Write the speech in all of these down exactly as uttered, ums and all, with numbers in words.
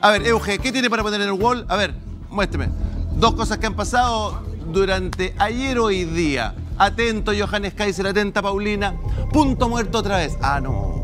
A ver, Euge, ¿qué tiene para poner en el wall? A ver, muéstrame. Dos cosas que han pasado durante ayer o hoy día. Atento, Johannes Kaiser, atenta, Paulina. Punto muerto otra vez. Ah, no.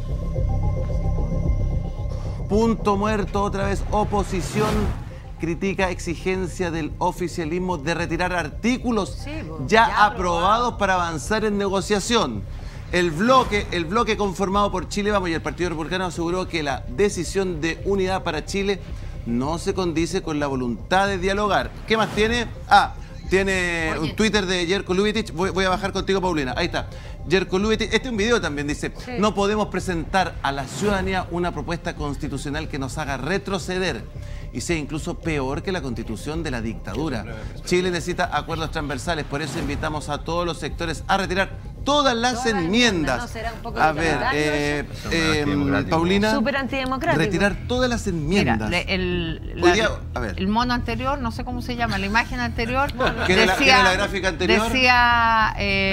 Punto muerto otra vez. Oposición critica exigencia del oficialismo de retirar artículos sí, ya, ya aprobados para avanzar en negociación. El bloque, el bloque conformado por Chile Vamos y el Partido Republicano aseguró que la decisión de unidad para Chile no se condice con la voluntad de dialogar. ¿Qué más tiene? Ah, tiene Oye. un Twitter de Jerko Lubitich. Voy, voy a bajar contigo, Paulina. Ahí está. Jerko Lubitich. Este es un video también, dice. Sí. No podemos presentar a la ciudadanía una propuesta constitucional que nos haga retroceder y sea incluso peor que la constitución de la dictadura. Chile necesita acuerdos transversales. Por eso invitamos a todos los sectores a retirar todas las todas enmiendas. No, será un poco a ver, eh, eh, Paulina, súper antidemocrático. Retirar todas las enmiendas. Mira, el, la, día, a ver. el mono anterior, no sé cómo se llama, la imagen anterior, ¿Qué decía, la, ¿qué era la gráfica anterior? Decía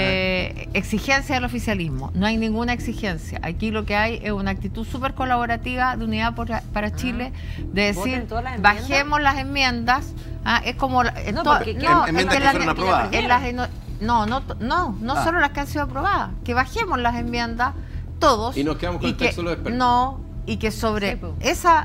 eh, exigencia del oficialismo. No hay ninguna exigencia. Aquí lo que hay es una actitud súper colaborativa de Unidad por, para Chile, de decir, las bajemos las enmiendas. Ah, es como... No, porque, no, en, es que, que fueron la, aprobadas. En las, No, no, no, no ah. solo las que han sido aprobadas, que bajemos las enmiendas todos. Y nos quedamos con el texto de los expertos. No, y que sobre sí, pues, esa,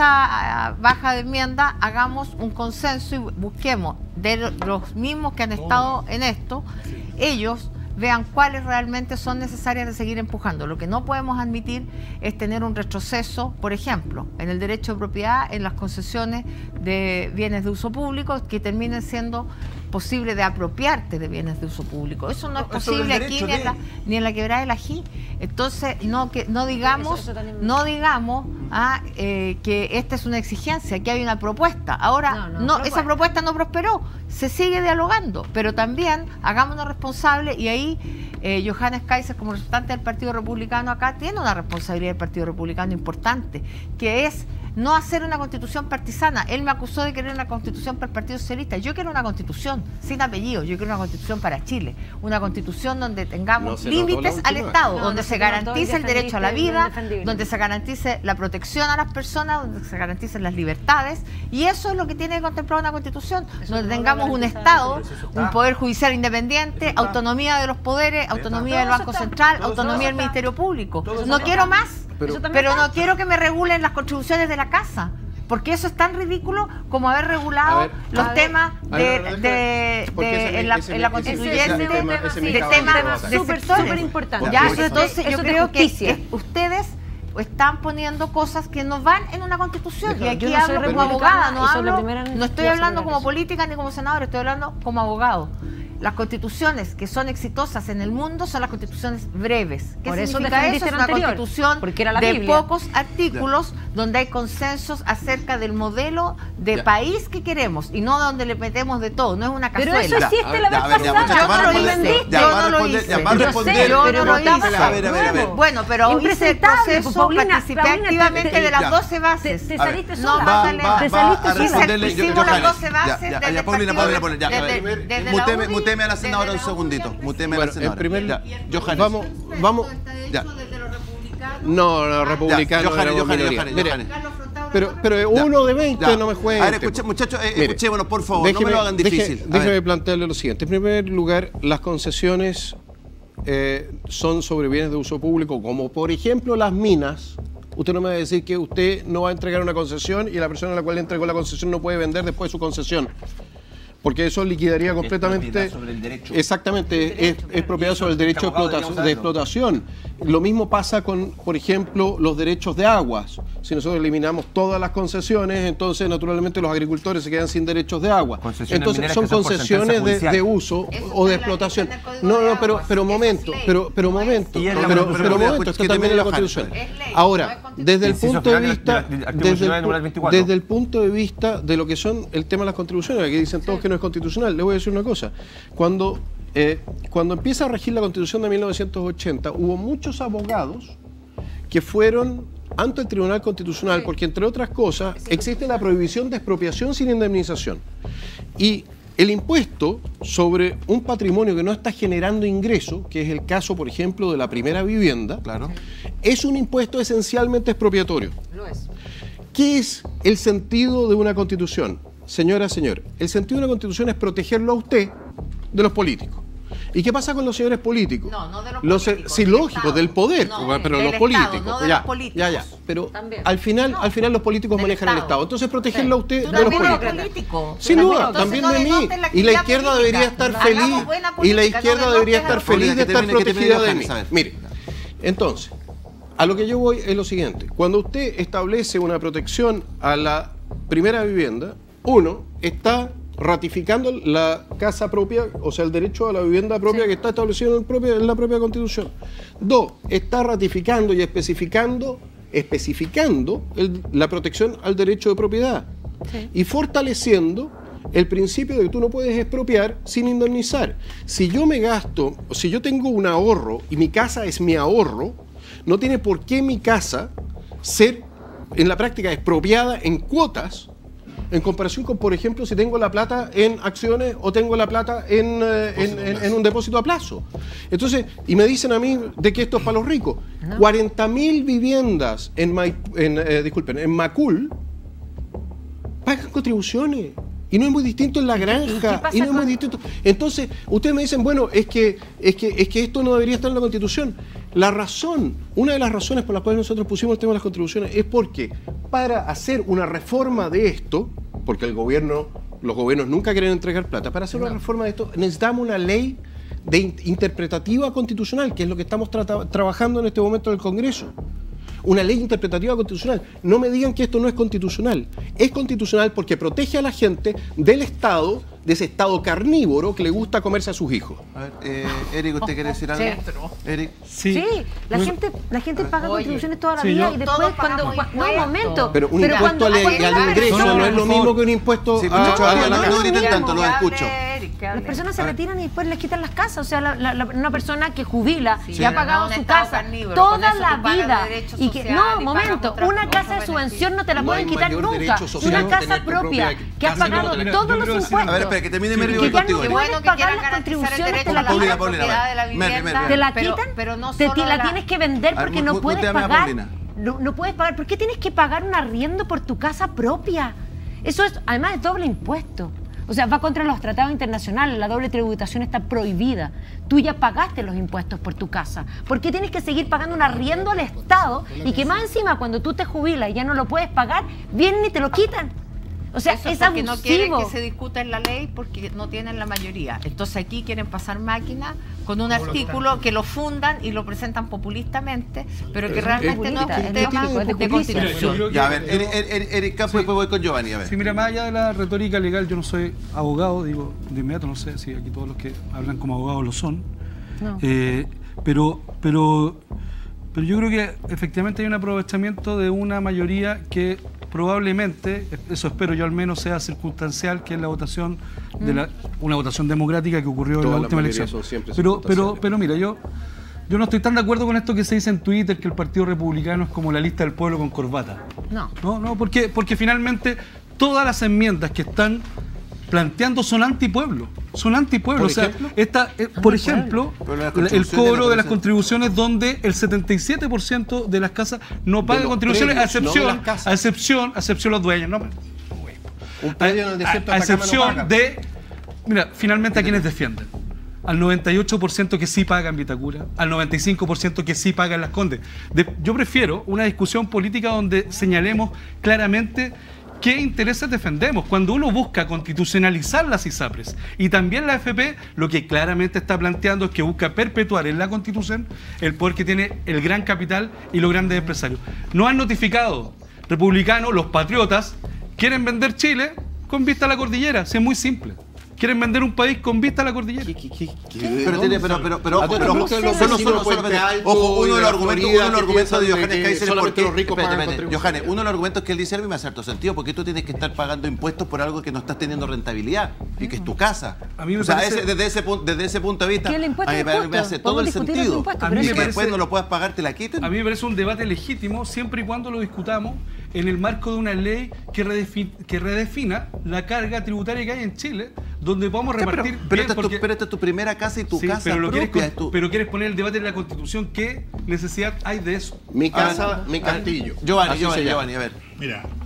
esa baja de enmienda hagamos un consenso y busquemos de los mismos que han estado en esto, ellos vean cuáles realmente son necesarias de seguir empujando. Lo que no podemos admitir es tener un retroceso, por ejemplo, en el derecho de propiedad, en las concesiones de bienes de uso público, que terminen siendo posible de apropiarte de bienes de uso público. Eso no es posible aquí ni en, la, ni en la quebrada del Ají. Entonces, no, que, no digamos, eso, eso no digamos ah, eh, que esta es una exigencia, que hay una propuesta. Ahora, no, no, no propuesta. esa propuesta no prosperó, se sigue dialogando, pero también hagámonos responsables y ahí eh, Johannes Kaiser, como representante del Partido Republicano acá, tiene una responsabilidad del Partido Republicano importante, que es no hacer una constitución partisana. Él me acusó de querer una constitución para el Partido Socialista. Yo quiero una constitución sin apellidos, yo quiero una constitución para Chile, una constitución donde tengamos no límites al Estado, no, donde no se, se garantice el derecho a la vida, donde se garantice la protección a las personas, donde se garanticen las libertades, y eso es lo que tiene que contemplar una constitución, eso donde no tengamos un Estado, un poder judicial independiente, autonomía de los poderes, autonomía del Banco Central, autonomía del Ministerio Público. No quiero más. Pero, pero no quiero que me regulen las contribuciones de la casa, porque eso es tan ridículo como haber regulado ver, los ver, temas de, ver, de, de, de en, la, en la constituyente de temas de sectores importantes. Ya, entonces eso yo creo que, que ustedes están poniendo cosas que no van en una constitución. Deja, y aquí no hablo como abogada, no, hablo, no estoy hablando como política ni como senadora, estoy hablando como abogado. Las constituciones que son exitosas en el mundo son las constituciones breves. ¿Qué Por significa eso? Es una anterior, constitución de Biblia. pocos artículos ya. donde hay consensos acerca del modelo de ya. país que queremos y no donde le metemos de todo. No es una cazuela. Pero eso hiciste la vez pasada. Yo no lo hice. Yo no lo hice. Yo no lo hice. A ver, a ver, a ver. Bueno, pero hice el proceso, Paulina, participé Paulina, activamente te, te, de las ya. doce bases. Te, te saliste sola. No, va, va, te saliste sola. Hicimos las doce bases. Ya, ya, Paulina, Paulina, Paulina. Muteme a la senadora un segundito. Muteme a la senadora. En primer, vamos, vamos. Ya. No, no, republicano. Johannes, Johannes, Johannes. Pero, pero uno de veinte no me juegue. A ver, escuche, muchachos, eh, escuchémonos, por favor, déjeme, no me lo hagan difícil. Deje, déjeme plantearle lo siguiente. En primer lugar, las concesiones eh, son sobre bienes de uso público, como por ejemplo las minas. Usted no me va a decir que usted no va a entregar una concesión y la persona a la cual le entregó la concesión no puede vender después de su concesión. Porque eso liquidaría completamente... Es sobre el derecho. Exactamente, es, es propiedad sobre el derecho de explotación, de explotación. Lo mismo pasa con, por ejemplo, los derechos de aguas. Si nosotros eliminamos todas las concesiones, entonces naturalmente los agricultores se quedan sin derechos de agua. Entonces son concesiones de, de uso o de explotación. No, no, pero, pero momento, pero, pero momento, pero, pero, pero momento, esto también es la Constitución. Ahora, desde el punto de vista, desde el, desde el punto de vista de lo que son el tema de las contribuciones, aquí dicen todos que no es constitucional, le voy a decir una cosa. Cuando, eh, cuando empieza a regir la Constitución de mil novecientos ochenta, hubo muchos abogados que fueron ante el Tribunal Constitucional porque, entre otras cosas, existe la prohibición de expropiación sin indemnización. Y el impuesto sobre un patrimonio que no está generando ingreso, que es el caso, por ejemplo, de la primera vivienda, claro, es un impuesto esencialmente expropiatorio. Lo es. ¿Qué es el sentido de una constitución? Señora, señor, el sentido de una constitución es protegerlo a usted de los políticos. ¿Y qué pasa con los señores políticos? No, no de los los, políticos. Sí, del lógico, Estado. del poder, No, pero del los Estado, políticos. no de ya, los políticos. ya, ya. Pero También. al final, No, al final los políticos del manejan el Estado. Estado. Entonces protegerlo a usted Tú de los también eres políticos. político. Sin Tú duda, también. también Entonces, de no mí. denotes la Y la actividad izquierda política. debería estar Hagamos feliz. buena Y la política, izquierda no debería denotes estar a feliz de que estar termine, que termine protegida de Johannes, mí. a ver. Mire, entonces, a lo que yo voy es lo siguiente. Cuando usted establece una protección a la primera vivienda, uno, está ratificando la casa propia, o sea, el derecho a la vivienda propia, sí, que está establecido en, el propio, en la propia Constitución. Dos, está ratificando y especificando, especificando el, la protección al derecho de propiedad, sí, y fortaleciendo el principio de que tú no puedes expropiar sin indemnizar. Si yo me gasto, o si yo tengo un ahorro y mi casa es mi ahorro, no tiene por qué mi casa ser en la práctica expropiada en cuotas, en comparación con, por ejemplo, si tengo la plata en acciones o tengo la plata en, eh, en, en, en un depósito a plazo. Entonces, y me dicen a mí de que esto es para los ricos. No. cuarenta mil viviendas en, en, eh, disculpen, en Macul pagan contribuciones. Y no es muy distinto en la granja. Y, y no es muy distinto. Entonces, ustedes me dicen, bueno, es que, es, que, es que esto no debería estar en la Constitución. La razón, una de las razones por las cuales nosotros pusimos el tema de las contribuciones es porque para hacer una reforma de esto, porque el gobierno, los gobiernos nunca quieren entregar plata, para hacer una reforma de esto necesitamos una ley de in interpretativa constitucional, que es lo que estamos tra trabajando en este momento en el Congreso. Una ley interpretativa constitucional. No me digan que esto no es constitucional. Es constitucional porque protege a la gente del Estado, de ese Estado carnívoro que le gusta comerse a sus hijos. A ver, eh, Eric, ¿usted quiere decir algo? Eric. Sí, sí, la Yo, gente, la gente paga oye, contribuciones toda la sí, vida yo, y después cuando... No, un momento. Pero un pero impuesto cuando, al, cuando al ingreso no, no es lo mismo que un impuesto sí, a, a, a, no, a la no, casa. no griten tanto, lo escucho. Las personas se retiran y después les quitan las casas. O sea, la, la, la, una persona que jubila sí, y ha pagado no su casa carnívoro, toda la vida. Y que, no, un momento, una casa de subvención no te la no pueden quitar nunca. Una casa propia que has pagado todos los impuestos. A ver, espera, que termine Mary y contigo. que no puedes pagar las contribuciones, te la Paulina, quitan. Paulina, de la vivienda. ¿Te la Pero- quitan? pero no te, solo te la la- tienes que vender A ver, porque mu- no mu- puedes muteame a pagar. Paulina. No, no puedes pagar. ¿Por qué tienes que pagar un arriendo por tu casa propia? Eso es, además, es doble impuesto. O sea, va contra los tratados internacionales. La doble tributación está prohibida. Tú ya pagaste los impuestos por tu casa. ¿Por qué tienes que seguir pagando un arriendo al Estado y que más encima cuando tú te jubilas y ya no lo puedes pagar, vienen y te lo quitan? O sea, Eso es porque no quieren abusivo. que se discuta en la ley porque no tienen la mayoría. Entonces aquí quieren pasar máquina con un artículo que lo fundan y lo presentan populistamente, pero que Es- realmente es- no es es- un es- tema es- es- de es- es- constitución. Yo creo que- Ya, a ver, yo- Eric, Eric, Eric Campo, después voy con Giovanni, a ver. Sí, mira, más allá de la retórica legal, yo no soy abogado, digo, de inmediato, no sé si aquí todos los que hablan como abogados lo son. No. Eh, pero, pero, pero yo creo que efectivamente hay un aprovechamiento de una mayoría que probablemente, eso espero yo al menos, sea circunstancial, que es la votación de la, una votación democrática que ocurrió en Todas la las última mayorías elección. son siempre Pero, pero, circunstanciales. pero mira, yo, yo no estoy tan de acuerdo con esto que se dice en Twitter, que el Partido Republicano es como la lista del pueblo con corbata. No. No, no, porque, porque finalmente todas las enmiendas que están planteando son antipueblo, son antipueblo. ¿Por O sea, ejemplo? esta, eh, por ejemplo, Pero las el contribuciones cobro de aparecen- las contribuciones donde el setenta y siete por ciento de las casas no paga los contribuciones, a predios, no de excepción, las casas. a excepción, a excepción los dueños. No, Un predio en el desierto a, a de Atacama no excepción paga. de, mira, finalmente a quienes defienden. Al noventa y ocho por ciento que sí paga en Vitacura, al noventa y cinco por ciento que sí paga en Las Condes. De- yo prefiero una discusión política donde señalemos claramente qué intereses defendemos. Cuando uno busca constitucionalizar las ISAPRES y también la A F P, lo que claramente está planteando es que busca perpetuar en la Constitución el poder que tiene el gran capital y los grandes empresarios. No han notificado, republicanos, los patriotas, quieren vender Chile con vista a la cordillera. Sí, es muy simple. Quieren vender un país con vista a la cordillera. ¿Qué- qué- qué- Pero, tiene, pero, pero, pero, A ojo, todo pero, el ojo, mundo solo, los solo, vecinos solo, de Puente solo- Alto ojo, uno y de de los la argumentos, Florida uno de los que argumentos de piensan de Johannes que Kaiser es solamente porque, los ricos espérate, pagan espérate, contribuciones. Johannes, uno de los argumentos que él dice a mí me hace harto sentido, porque tú tienes que estar pagando impuestos por algo que no estás teniendo rentabilidad y que es tu casa. A mí me o sea, parece- ese- desde, ese, pun- desde ese punto de vista, Que el impuesto a mí es me- me justo. hace todo Podemos el discutir sentido. ese impuesto, A pero mí Y es que me después parece- no lo puedas pagar, te la quiten. A mí me parece un debate legítimo siempre y cuando lo discutamos en el marco de una ley que, redefi- que redefina la carga tributaria que hay en Chile, donde podamos Ya, pero, repartir pero, bien, esta es tu, porque- pero esta es tu primera casa y tu Sí, casa pero, lo quieres, propia. con- es tu- pero quieres poner el debate en la Constitución. ¿Qué necesidad hay de eso? Mi A ver, casa, mi a ver, castillo. Giovanni, Así Giovanni, se llama. Giovanni, a ver. Mira,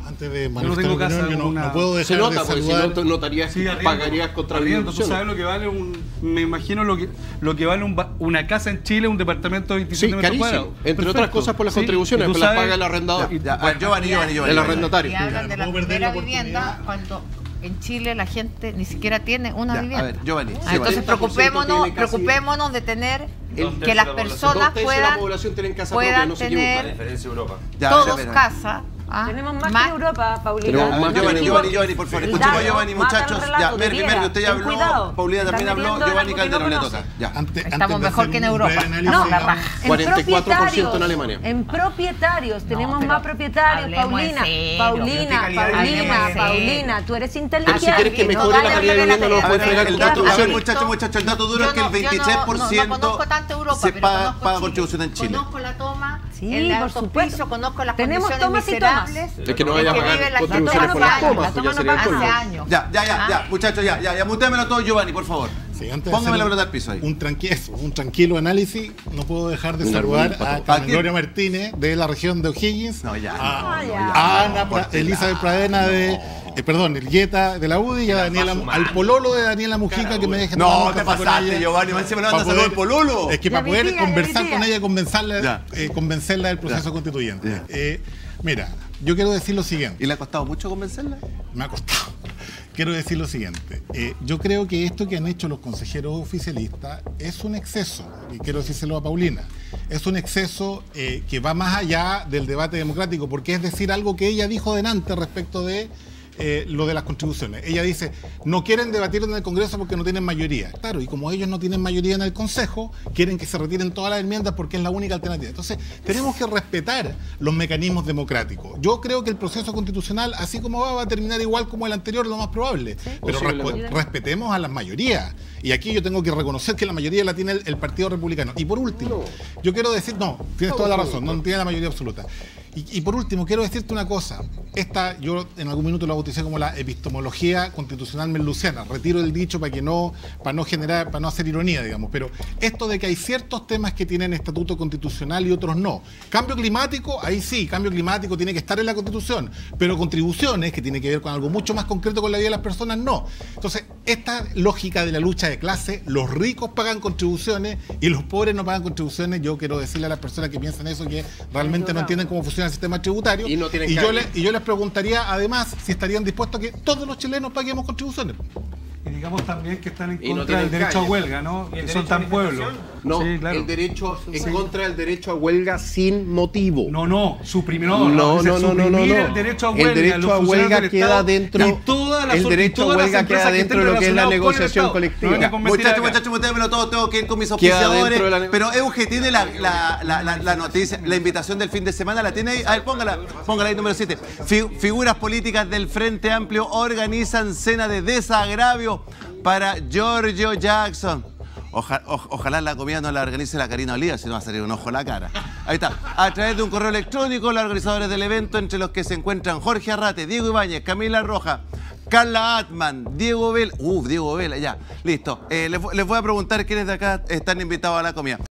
antes de manifestar no opinión, yo no, una... no puedo dejar se nota, de saludar. Si no, notarías sí, que pagarías contra arriendo. ¿Tú sabes lo que vale un... Me imagino lo que, lo que vale un, una casa en Chile, un departamento de veintisiete sí, metros cuadrados. Entre Perfecto. otras cosas por las sí, contribuciones, pues las paga el arrendador. Ya, ya, bueno, Giovanni, Giovanni, Giovanni. El arrendatario. Y hablan de la primera vivienda cuando... En Chile la gente ni siquiera tiene una ya, vivienda. A ver, Giovanni. Ah, sí, entonces preocupémonos, preocupémonos de tener el, que las personas puedan, puedan no tener diferencia Europa. Ya, todos ya, casa. ¿Ah? Tenemos más, más que Europa, Paulina. Ah, Giovanni, Giovanni, Giovanni, por favor. Escuchemos a Giovanni, muchachos. Ya, Mervi, Mervi, usted ya habló. Cuidado. Paulina también habló. Giovanni Calderón le toca. Ya. Ante, Estamos mejor que en Europa. No, cuarenta y cuatro por ciento en Alemania. En propietarios, tenemos no, más propietarios. Paulina, Paulina, Paulina, Paulina, tú eres inteligente. Si quieres que mejore la calidad de vivienda, no lo puedes fregar con contribuciones. Muchachos, muchachos, el dato duro es que el veintitrés por ciento se paga contribución en Chile. Conozco la toma, el autopiso, conozco las tenemos tomas y tomas. Es que no vaya a pagar contribuciones por las tomas, pues ya sería el colmo. Ya, ya, ya, ya, muchachos, ya, ya, ya, mutémelo todo, Giovanni, por favor. Sí, antes Póngame la un, pelota al piso ahí. Un, tranqui un tranquilo análisis, no puedo dejar de saludar a Carmen Gloria Martínez de la región de O'Higgins, no, ya, a, no, ya, a Ana, no, Elizabeth Pradena de, eh, perdón, el Yeta de la U D I y a Daniela, al pololo de Daniela Mujica Cara, que me deje no, te pasaste, Giovanni, me me mandas a el pololo. Es que para poder viviga, conversar con ella, convencerla, eh, convencerla del proceso ya. constituyente. Ya. Eh, mira, yo quiero decir lo siguiente. ¿Y le ha costado mucho convencerla? Me ha costado. Quiero decir lo siguiente, eh, yo creo que esto que han hecho los consejeros oficialistas es un exceso, y quiero decírselo a Paulina, es un exceso eh, que va más allá del debate democrático, porque es decir algo que ella dijo delante respecto de eh, lo de las contribuciones. Ella dice, no quieren debatir en el Congreso porque no tienen mayoría. Claro, y como ellos no tienen mayoría en el Consejo, quieren que se retiren todas las enmiendas porque es la única alternativa. Entonces, tenemos que respetar los mecanismos democráticos. Yo creo que el proceso constitucional, así como va, va a terminar igual como el anterior, lo más probable. Sí, pero resp respetemos a las mayorías. Y aquí yo tengo que reconocer que la mayoría la tiene el, el Partido Republicano. Y por último, no. yo quiero decir, no, tienes toda la razón, no tiene la mayoría absoluta. Y, y por último, quiero decirte una cosa. Esta, yo en algún minuto la bauticé como la epistemología constitucional merluciana. Retiro el dicho para que no, para no generar, para no hacer ironía, digamos. Pero esto de que hay ciertos temas que tienen estatuto constitucional y otros no. Cambio climático, ahí sí, cambio climático tiene que estar en la Constitución. Pero contribuciones, que tiene que ver con algo mucho más concreto con la vida de las personas, no. Entonces, esta lógica de la lucha de clase, los ricos pagan contribuciones y los pobres no pagan contribuciones. Yo quiero decirle a las personas que piensan eso que realmente no entienden cómo funciona el sistema tributario. Y, no tienen y, yo, le, y yo les preguntaría, además, si estarían dispuestos a que todos los chilenos paguemos contribuciones. Y digamos también que están en y contra no del derecho calle. a huelga, ¿no? Que son tan pueblos. No, sí, claro. el derecho, en sí. contra del derecho a huelga sin motivo. No, no, suprimir, no, no, no, no, no, no, no. el derecho a huelga. El derecho a huelga queda dentro, y toda la, el derecho a huelga queda dentro de lo que es la negociación colectiva. Muchachos, muchachos, muchachos, todo tengo que ir con mis auspiciadores. Pero Euge tiene la, la, la, la, la noticia, la invitación del fin de semana, ¿la tiene ahí? A ver, póngala, póngala ahí, número siete. Figuras políticas del Frente Amplio organizan cena de desagravio para Giorgio Jackson. Oja, o, ojalá la comida no la organice la Karina Olivas, si no va a salir un ojo a la cara. Ahí está. A través de un correo electrónico, los organizadores del evento, entre los que se encuentran Jorge Arrate, Diego Ibáñez, Camila Roja, Carla Atman, Diego Vela. Uf, Diego Vela, ya. Listo. Eh, les, les voy a preguntar quiénes de acá están invitados a la comida.